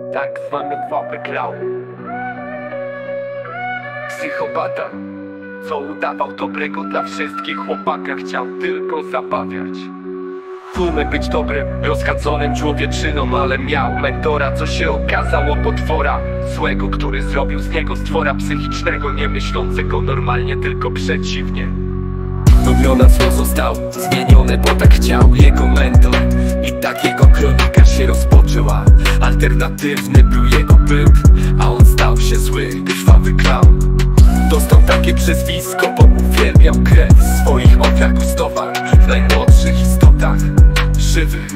Tak zwany Fawy Clown, psychopata, co udawał dobrego dla wszystkich. Chłopaka chciał tylko zabawiać. Tłumy być dobrym, rozchadzonym człowieczyną, ale miał mentora, co się okazało potwora złego, który zrobił z niego stwora psychicznego, nie myślącego normalnie, tylko przeciwnie. Lubiona zło został zmieniony, bo tak chciał jego mentor. I tak jego kronika się rozpoczęła. Alternatywny był jego byt, a on stał się zły, krwawy clown. Dostał takie przezwisko, bo uwielbiał krew swoich ofiar gustował w najmłodszych istotach żywych.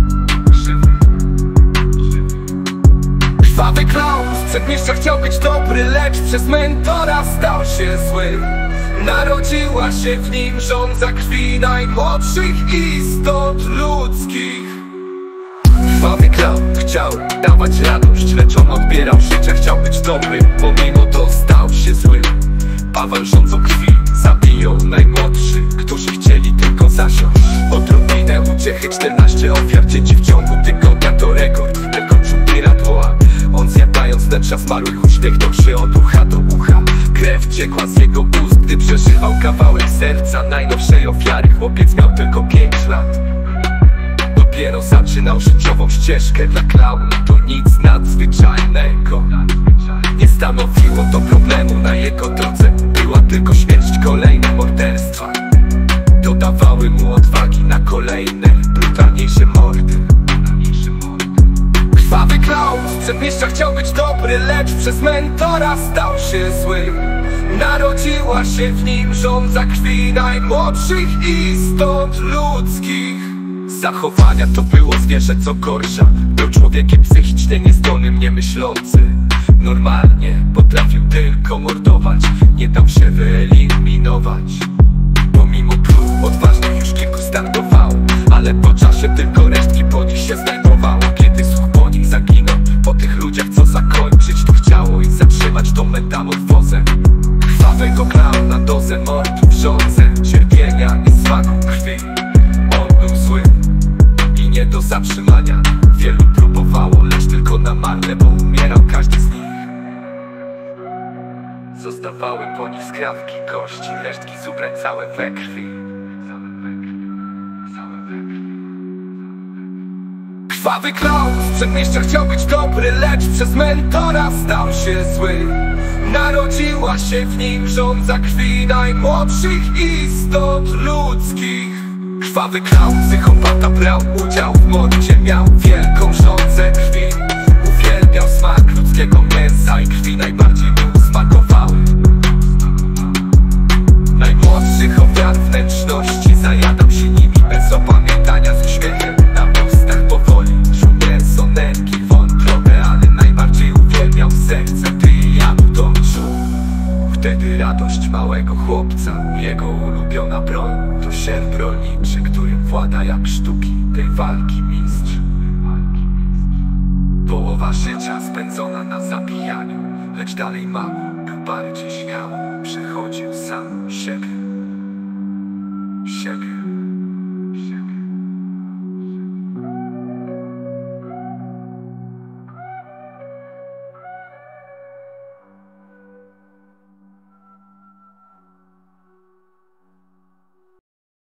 Krwawy clown z przedmieścia chciał być dobry, lecz przez mentora stał się zły. Narodziła się w nim żądza krwi najmłodszych istot ludzkich. Krwawy clown chciał dawać radość, lecz on odbierał życie. Chciał być dobry, pomimo to stał się zły. Paweł rządzą krwi zabiją najmłodszych, którzy chcieli tylko zasiąść odrobinę uciechy. 14 ofiar dzieci w ciągu tygodnia to rekord. Tylko czupiradła on zjadając wnętrza zmarłych uśmiechnął się od ucha do ucha. Krew ciekła z jego ust, gdy przeżywał kawałek serca najnowszej ofiary. Chłopiec miał tylko 5 lat. Dopiero zaczynał życiową ścieżkę. Dla klauna to nic nadzwyczajnego. Nie stanowiło to problemu na jego drodze. Była tylko śmierć, kolejne morderstwa dodawały mu odwagi na kolejne brutalniejsze mordy. Krwawy clown z przedmieścia chciał być dobry, lecz przez mentora stał się zły. Narodziła się w nim żądza krwi najmłodszych istot ludzkich. Zachowania to było zwierzę co gorsza. Był człowiekiem psychicznie niezdolnym, niemyślący. Normalnie potrafił tylko mordować, nie dał się wyeliminować. Pomimo prób odważnych już kilku startowało, ale po czasie tylko resztki po nich się znajdowało. Kiedy słuch po nich zaginął, po tych ludziach co zakończyć to chciało ich zatrzymać tą metamorfozę. Krwawego klauna dozę mordów, żądzę cierpienia i smaku krwi. On był zły i nie do zatrzymania. Wielu próbowało, lecz tylko na marne, bo umierał każdy z nich. Zostawały po nich skrawki, kości, resztki zubrań całe we krwi. Krwawy clown z przedmieścia chciał być dobry, lecz przez mentora stał się zły. Narodziła się w nim żądza krwi najmłodszych istot ludzkich. Krwawy clown, psychopata, brał udział w mordzie, miał wielką żądzę krwi. Uwielbiał smak ludzkiego mięsa i krwi najbardziej mu smakowały. Najmłodszych ofiar wnętrzności zajadał się nimi bez opamiętania, z uśmiechem na ustach powoli. Czuł mięso, nerki, wątrobę, ale najbardziej uwielbiał serce, gdy jadł to czuł. Wtedy radość małego chłopca, jego ulubiona broń to sierp rolniczy, którym włada jak sztuki tej walki mistrz. Połowa życia spędzona na zabijaniu, lecz dalej mało, był bardziej śmiało, przechodził sam siebie.